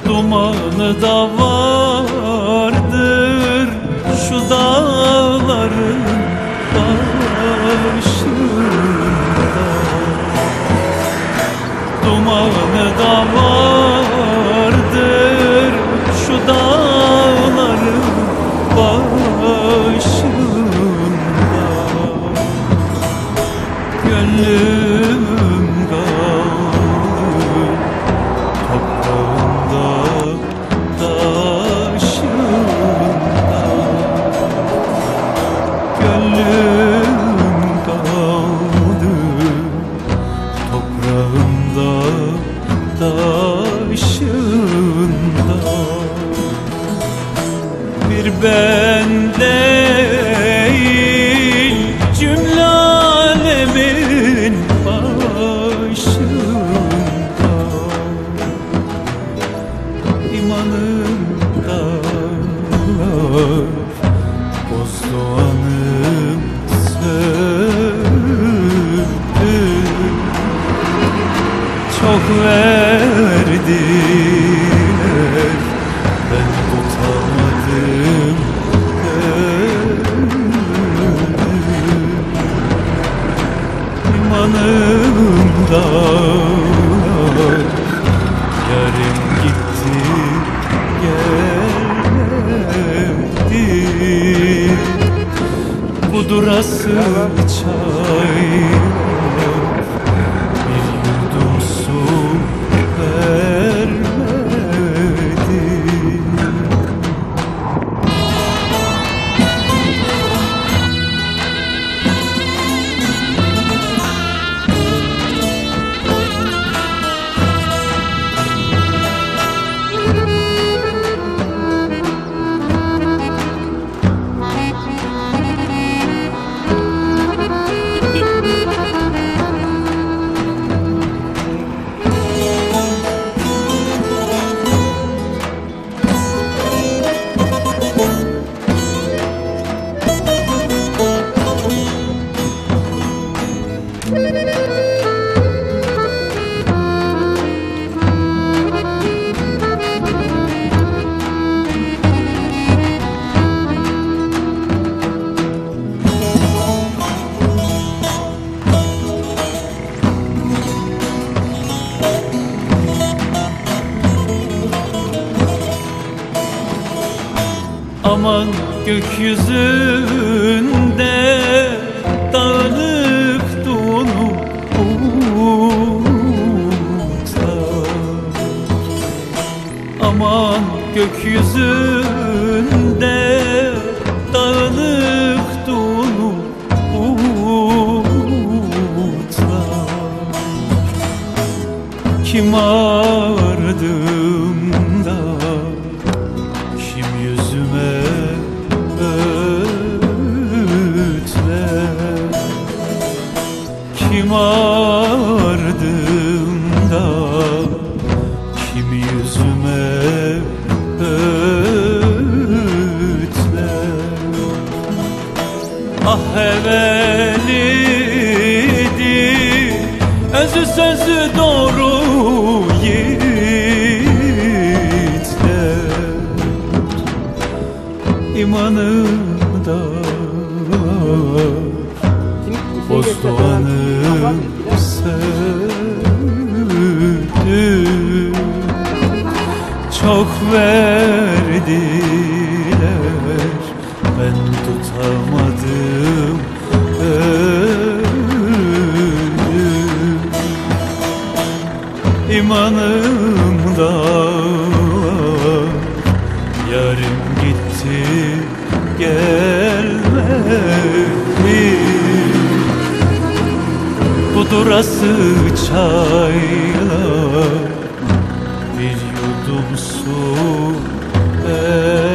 Dumanı da vardır şu dağların başında. Dumanı da vardır şu dağların başında. Gönlüm kaldı toprağında, taşında. Gönlüm kaldı toprağında, taşında. Bir ben değil cümle alemin başında. İmanımda bozdoğanım söndü. Çok verdiler, ben tutamadım İmanımda yarım gitti gelmedi. Bu durası çay bir yudum su vermedi. Aman gökyüzünde dağınık donup bulutlar. Aman gökyüzünde dağınık donup bulutlar. Kim ardımda, kim yüzüme öğütler. Kim ardımda, kim yüzüme öğütler. Ah evveliydi özü sözü doğru yiğitler. İmanımda bozdoğanım söndü. Çok verdiler, ben tutamadım öldüm. İmanımda yarım gitti gelmedi. Bu durası çayla bir yudum su